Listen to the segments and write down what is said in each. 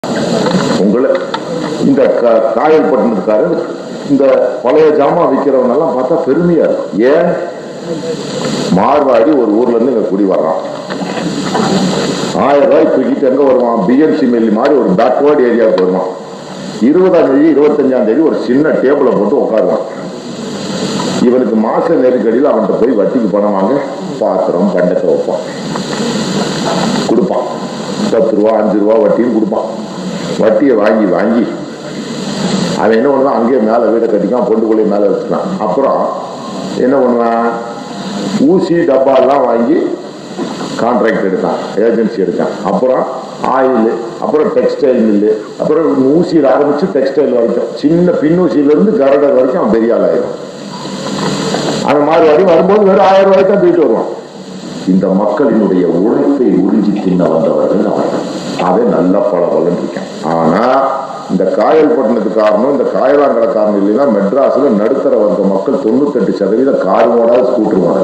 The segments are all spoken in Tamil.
உங்களை இந்த காயல்பட்டினத்துக்காரர் இந்த பழைய ஜாமான் விற்கிறவனெல்லாம் பார்த்தா பெருமையா இருக்கும். ஏன் மார்வாடி ஒரு ஊர்ல இருந்து இங்க குடி வர்றான், 1000 ரூபாய் தூக்கிட்டு எங்க வருவான், பிஎன்சி மில்லி மாதிரி ஒரு பேக்வேர்டு ஏரியாவுக்கு வருவான். 20ஆம் தேதி 25ஆம் தேதி ஒரு சின்ன டேபிளை போட்டு உட்காருவான். இவனுக்கு மாச நெருக்கடியில் அவன்கிட்ட போய் வட்டிக்கு பணம் வாங்க பாத்திரம் பண்டத்தை வைப்பான், கொடுப்பான். 10 ரூபா 5 ரூபா வட்டின்னு கொடுப்பான். வட்டியை வாங்கி வாங்கி அவன் என்ன பண்ணுவான், அங்கேயே மேலே வீடை கட்டிக்கான், பொண்டுக்குள்ளே மேலே வச்சுக்கான். அப்புறம் என்ன பண்ணுவான், ஊசி டப்பாலாம் வாங்கி கான்ட்ராக்ட் எடுத்தான், ஏஜென்சி எடுத்தான். அப்புறம் ஆயில், அப்புறம் டெக்ஸ்டைல் மில்லு, அப்புறம் ஊசியில் ஆரம்பிச்சு டெக்ஸ்டைல் வரைக்கும், சின்ன பின்னூசியிலிருந்து கரடர் வரைக்கும் அவன் பெரிய ஆள் ஆயிடும். அந்த மாதிரி வரைக்கும் வரும்போது வெறும் 1000 ரூபாய்க்கு தான் தூக்கிட்டு வருவான். இந்த மக்களினுடைய உழைப்பை உறிஞ்சி தின்ன வந்தவர்கள் அவர்கள். அதை நல்ல பலன் இருக்கேன். ஆனா இந்த காயல்பட்டினத்துக்கு காரணம், இந்த காயலாங்கடை காரணம் இல்லைன்னா மெட்ராஸ்ல நடுத்தர வந்த மக்கள் 98% கார் ஓடாது, ஸ்கூட்டர் ஓடாது.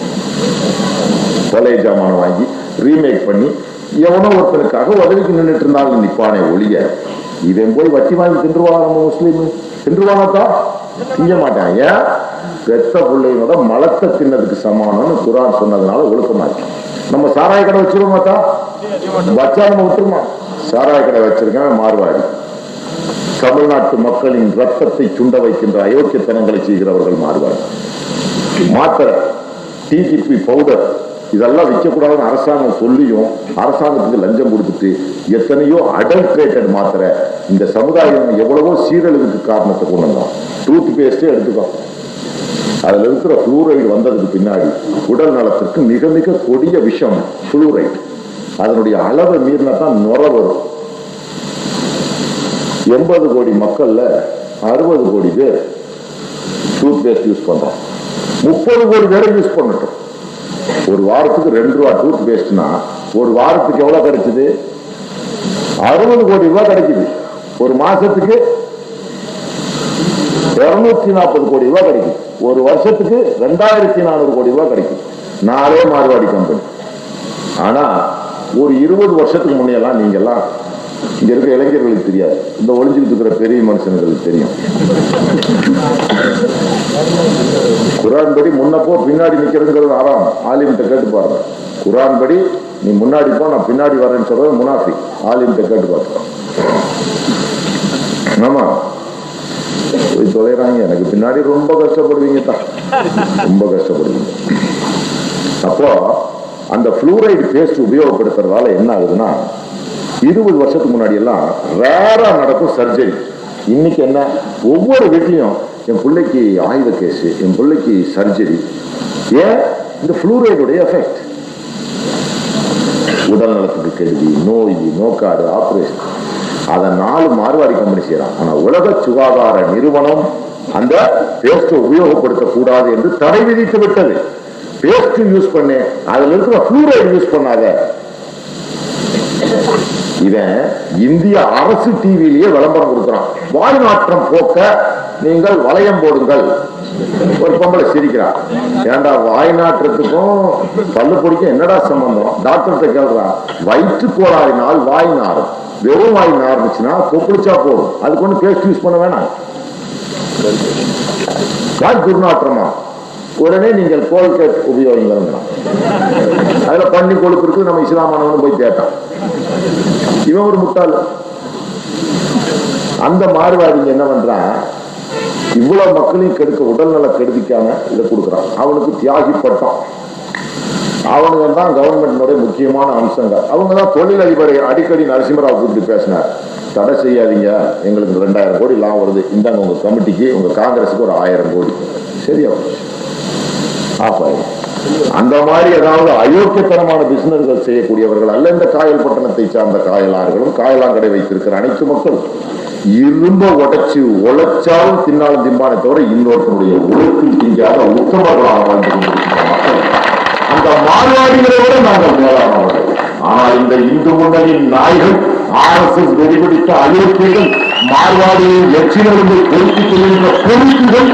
பழைய ஜாமான வாங்கி ரீமேக் பண்ணி எவனோ ஒருத்தனுக்காக உதவிக்கு நின்றுட்டு இருந்தாலும் நிப்பானே ஒழிய, இவன் போய் வட்டி வாங்கி தின்றுவானா? நம்ம முஸ்லீம் தின்றுவானாக்கா? திங்க மாட்டான். ஏன்? பெத்த பிள்ளையோட மலத்தை தின்னதுக்கு சமானம்னு குரான் சொன்னதுனால ஒழுக்கமாச்சு. நம்ம சாராய கடை வச்சிருவோமாக்கா? வச்சா நம்ம விட்டுருமா? சாராய கடை வச்சிருக்கேன் மார்வாடி. தமிழ்நாட்டு மக்களின் ரத்தத்தை சுண்ட வைக்கின்ற அயோக்கியத்தனங்களை செய்கிறவர்கள் மார்வாடி. மாத்திரை, டிடிபி பவுடர் இதெல்லாம் விற்கக்கூடாதுன்னு அரசாங்கம் சொல்லியும் அரசாங்கத்துக்கு லஞ்சம் கொடுத்துட்டு எத்தனையோ அடல்ட்ரேட்டட் மாத்திரை இந்த சமுதாயம் எவ்வளவோ சீரழிவுக்கு காரணத்தை கொண்டு வந்தோம். டூத் பேஸ்டே எடுத்துக்கோ, அதுல இருக்கிற புளூரைடு வந்ததுக்கு பின்னாடி உடல் நலத்திற்கு மிக மிக கொடிய விஷம் புளூரைடு. அதனுடைய அளவை மீறினா தான் நுர வரும். 80 கோடி மக்கள்ல 60 கோடி பேர் டூத் பேஸ்ட் யூஸ் பண்றோம். 30 கோடி பேரை யூஸ் பண்ணட்டும். ஒரு வாரத்துக்கு 2 ரூபா டூத் பேஸ்ட்னா ஒரு வாரத்துக்கு எவ்வளவு கிடைக்குது? 60 கோடி ரூபாய் கிடைக்குது. ஒரு மாசத்துக்கு 240 கோடி ரூபாய் கிடைக்குது. ஒரு வருஷத்துக்கு 2400 கோடி ரூபாய் கிடைக்கும். 4 மார்வாடி கம்பெனி. ஆனா ஒரு 20 வருஷத்துக்கு முன்னையெல்லாம் நீங்க எல்லாம் இங்க இருக்கிற இளைஞர்களுக்கு தெரியாது, இந்த ஒளிஞ்சுக்கிட்டு இருக்கிற பெரிய மனுஷனுங்களுக்கு தெரியும். குரான் படி முன்னப்போ பின்னாடி நிக்கிறதுங்கிறது ஆறாம் ஆலிம்கிட்ட கேட்டு பாருங்க. குரான் படி நீ முன்னாடி போ, நான் பின்னாடி வரேன்னு சொல்றது முனாஃபி. ஆலிம்கிட்ட கேட்டு பாருங்க. ஆமா போய் தொலைறாங்க, எனக்கு பின்னாடி ரொம்ப கஷ்டப்படுவீங்க தான், ரொம்ப கஷ்டப்படுவீங்க. அப்போ அந்த புளூரைடு பேஸ்ட் உபயோகப்படுத்துறதால என்ன ஆகுதுன்னா, 20 வருஷத்துக்கு முன்னாடி எல்லாம் ரேரா நடக்கும் சர்ஜரி. இன்னைக்கு என்ன, ஒவ்வொரு வீட்லயும் என் பிள்ளைக்கு ஆயுத கேஸ், என் பிள்ளைக்கு சர்ஜரி. ஏன்? இந்த புளூரைடுடைய எஃபெக்ட். உடல் நலத்துக்கு கேள்வி, நோய், நோக்காடு, ஆபரேஷன், அதை 4 மார்வாடி கம்பெனி செய்யறான். ஆனா உலக சுகாதார நிறுவனம் அந்த பேஸ்ட் உபயோகப்படுத்தக்கூடாது என்று தடை விதித்து விட்டது. பேஸ்ட் யூஸ் பண்ணு, அதுல இருக்கிற புளூரைடு யூஸ் பண்ணாத. இவன் இந்திய அரசு டிவிலேயே விளம்பரம் கொடுக்கிறான். வாய் நாற்றம் போக்க நீங்கள் வளையம் போடுங்கள். ஒரு பொம்பளை சிரிக்கிறான். ஏண்டா வாய் நாற்றத்துக்கும் பல்லு பொடிக்கும் என்னடா சம்பந்தம்? டாக்டர்கிட்ட கேள்றான். வயிற்று கோளாறினால் வாய் நாரும், வெறும் வாய் நார்ந்துச்சுன்னா கொப்பளிச்சா போதும், அதுக்கு ஒண்ணு பேஸ்ட் யூஸ் பண்ண வேணாம். வாய் துர்நாற்றமா, உடனே நீங்கள் கோல்கேட் உபயோகிங்க. அதுல பண்ணி கொழுப்பு இருக்கு, நம்ம இஸ்லாமானவனு போய் கேட்டான். இவன் ஒரு முட்டாள். அந்த மார்வாடிங்க என்ன பண்றான், இவ்வளவு மக்களையும் கெடுக்க உடல்நல கெடுதிக்கான இதை கொடுக்குறான். அவனுக்கு தியாகி பட்டம். அவனுங்க தான் கவர்மெண்டினுடைய முக்கியமான அம்சங்கள். அவங்க தான் தொழிலதிபரை அடிக்கடி நரசிம்மராவ் கூப்பிட்டு பேசினார். தடை செய்யாதீங்க, எங்களுக்கு 2000 கோடி லாபம் வருது, இந்தாங்க உங்க கமிட்டிக்கு, உங்க காங்கிரஸுக்கு ஒரு 1000 கோடி. சரியா அந்த மாதிரி ஏதாவது அயோக்கியத்தனமான பிசினஸ்கள் செய்யக்கூடியவர்கள் அல்ல இந்த காயல்பட்டணத்தை சார்ந்த காயலார்களும் காயலாங்கடை வைத்திருக்கிற அனைத்து மக்களும். இரும்ப உடைச்சு உழைச்சாலும் தின்னாலும் திம்பானே தவிர இன்னொருத்தனுடைய உழைப்பில் திங்காத உத்தமர்களாக வாழ்ந்து கொண்டிருக்கிற மக்கள் அந்த மார்வாடிகளை விட நாங்கள் மேலானவர்கள். ஆனால் இந்த இந்து முன்னணியின் நாய்கள், RSS வெடிபிடித்த அயோக்கியர்கள், மார்வாடியின் எச்சிலிருந்து பொறுத்துக் கொள்கின்ற பொறுப்புகள்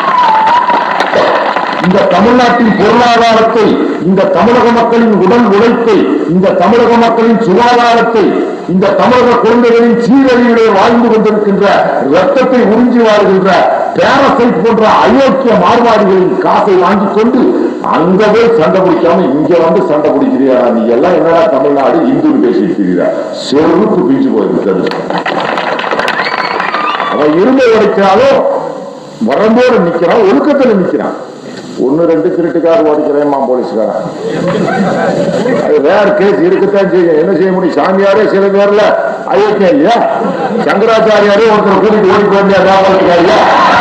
இந்த தமிழ்நாட்டின் பொருளாதாரத்தை, இந்த தமிழக மக்களின் உடல் உழைப்பை, இந்த தமிழக மக்களின் சுகாதாரத்தை இந்த தமிழக குழந்தைகளின் சீரழிவிலே வாழ்ந்து கொண்டிருக்கின்ற ரத்தத்தை உறிஞ்சி வாழ்கின்ற பேரசைட் போன்ற அயோக்கிய மார்வாடிகளின் காசை வாங்கி கொண்டு அங்கவே சண்டை பிடிக்காம இங்க வந்து சண்டை பிடிக்கிறீரா? நீ எல்லாம் என்னடா தமிழ்நாடு இந்துன்னு பேசிக்கிறீரா? செருப்பு பிஞ்சு போயிருக்கிறது. அவன் இரும்பை உடைச்சாலும் வரம்போடு நிக்கிறான், ஒழுக்கத்துல நிக்கிறான். ஒன்னு ரெண்டு திருட்டுக்காக ஓடிக்கிறேன் போலீஸ்காரன், அது வேற கேஸ் இருக்கத்தான் செய்யும். என்ன செய்ய முடியும்? சாமியாரே சில பேர்ல அயோக்கியா இல்லையா? சங்கராச்சாரியாரே ஒருத்தர் கூட்டிட்டு ஓடி போய் வியாபாரத்துக்காரியா?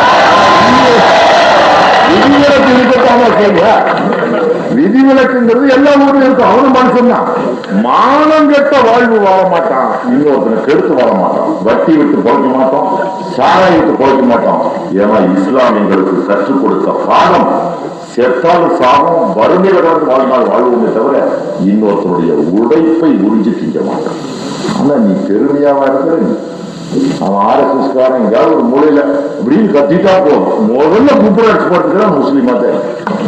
விதிவிலக்கு இருக்கத்தான செய்ய. விதிவிலக்குங்கிறது எல்லா ஊர்லயும் இருக்கும். அவனும் மனுஷன் தான். மானம் கெட்ட வாழ்வு வாழ மாட்டான், இன்னொருத்தனை கெடுத்து வாழ மாட்டான். வட்டி விட்டு பொழைக்க மாட்டோம், சாராய விட்டு பொழைக்க மாட்டோம். ஏன்னா இஸ்லாம் எங்களுக்கு கற்றுக் கொடுத்த பாடம் செத்தாலும் சாகம், வறுமையில கடந்து வாழ்நாள் வாழ்வோமே தவிர இன்னொருத்தருடைய உழைப்பை உறிஞ்சி திங்க மாட்டான். ஆனா நீ பெருமையாவா இருக்கிற? அவன் RSS காரன் எங்கேயாவது ஒரு மூலையில அப்படின்னு கத்திட்டா போதும், முதல்ல கூப்பிட அடிச்சு போட்டுக்கிறான் முஸ்லீமா தான்.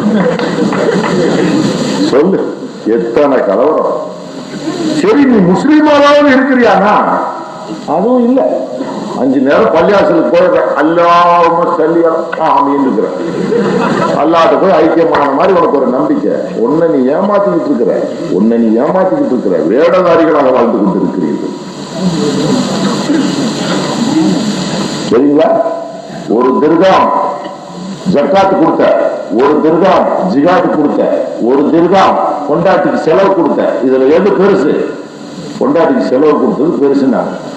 சொல்லு, எத்தனை கலவரம். சரி, நீ முஸ்லீமாவது இருக்கிறியானா? அதுவும் இல்லை. 5 நேரம் பள்ளியாசலுக்கு போயிடுறேன், அல்லாம சல்லியா ஆமின்னு இருக்கிறேன். அல்லாட்ட போய் ஐக்கியமான மாதிரி உனக்கு ஒரு நம்பிக்கை. உன்னை நீ ஏமாத்திக்கிட்டு இருக்கிற வேடதாரிகளாக வாழ்ந்து கொண்டு இருக்கிறீர்கள். சரிங்களா? ஒரு திர்காம் ஜக்காத்து கொடுத்த, ஒரு திர்காம் ஜிகாத்து கொடுத்த, ஒரு திர்காம் பொண்டாட்டிக்கு செலவு கொடுத்த. இதுல எது பெருசு? பொண்டாட்டிக்கு செலவு கொடுத்தது பெருசுன்னா